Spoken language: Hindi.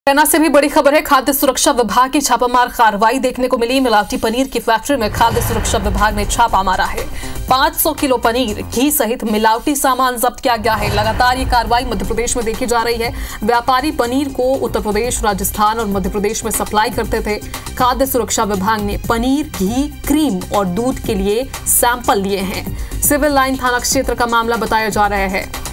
मुरैना से भी बड़ी खबर है। खाद्य सुरक्षा विभाग की छापामार कार्रवाई देखने को मिली। मिलावटी पनीर की फैक्ट्री में खाद्य सुरक्षा विभाग ने छापा मारा है। 500 किलो पनीर, घी सहित मिलावटी सामान जब्त किया गया है। लगातार ये कार्रवाई मध्य प्रदेश में देखी जा रही है। व्यापारी पनीर को उत्तर प्रदेश, राजस्थान और मध्य प्रदेश में सप्लाई करते थे। खाद्य सुरक्षा विभाग ने पनीर, घी, क्रीम और दूध के लिए सैंपल लिए हैं। सिविल लाइन थाना क्षेत्र का मामला बताया जा रहा है।